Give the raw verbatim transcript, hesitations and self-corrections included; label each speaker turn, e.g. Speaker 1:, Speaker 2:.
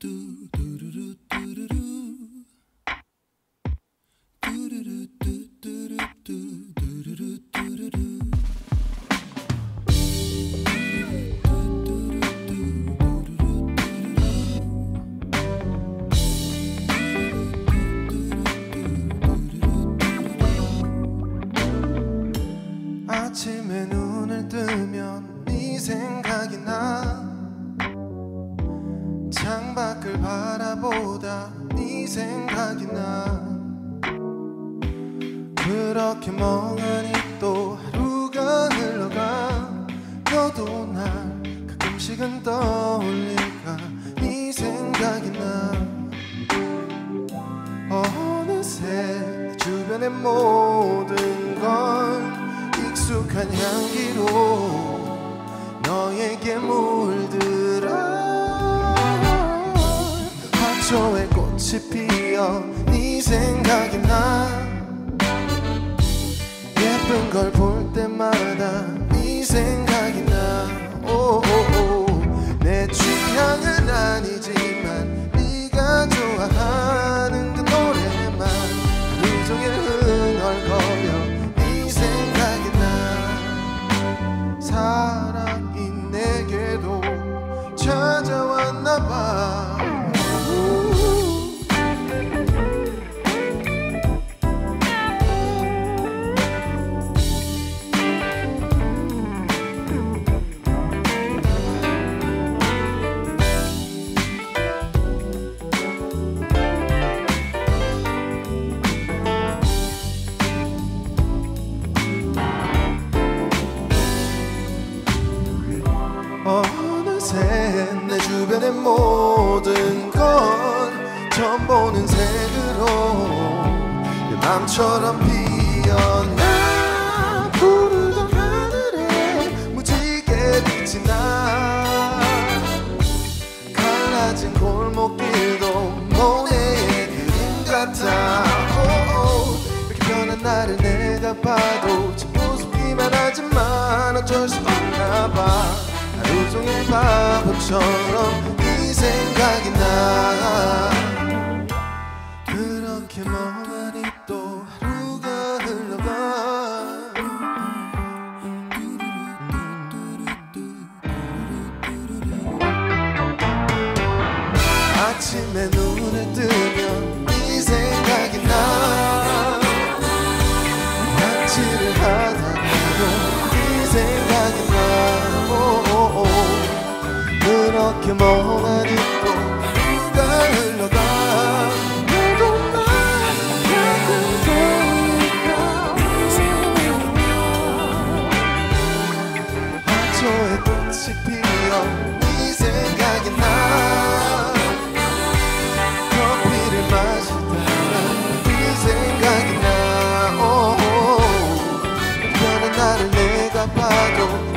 Speaker 1: 아침에 눈을 뜨면 네 생각이 나. 창밖을 바라보다 네 생각이 나. 그렇게 멍하니 또 하루가 흘러가. 너도 날 가끔씩은 떠올릴까. 네 생각이 나. 어느새 내 주변의 모든 건 익숙한 향기로 너에게 물들어. 화초에 꽃이 피어 네 생각이 나. 예쁜 걸 볼 때마다 네 생각이 나. 오오오. 내 취향은 아니지만 네가 좋아하는 그 노래만 하루 종일 흥얼거려. 사랑이 내게도 찾아왔나봐. 어느새 내 주변의 모든 건 처음 보는 색으로 내 맘처럼 피어나. 푸르던 하늘에 무지개 빛이 나. 갈라진 골목길도 모네의 그림 같아. 오오. 이렇게 변한 나를 내가 봐도 참 무섭기만 하지만 어쩔 수 없나 봐. 하루 종일 바보처럼 네 생각이 나. 그렇게 멍하니 또 하루가 흘러가. 아침에 눈을 뜨면 네 생각이 나. 낚시를 하다가도 네 생각이 나. 그렇게 멍하니 또 하루가 흘러가. 너도 날 가끔 떠올릴까. 화초에 꽃이 피어 네 생각이 나. 커피를 마시다가 네 생각이 나. 변한 나를 내가 봐도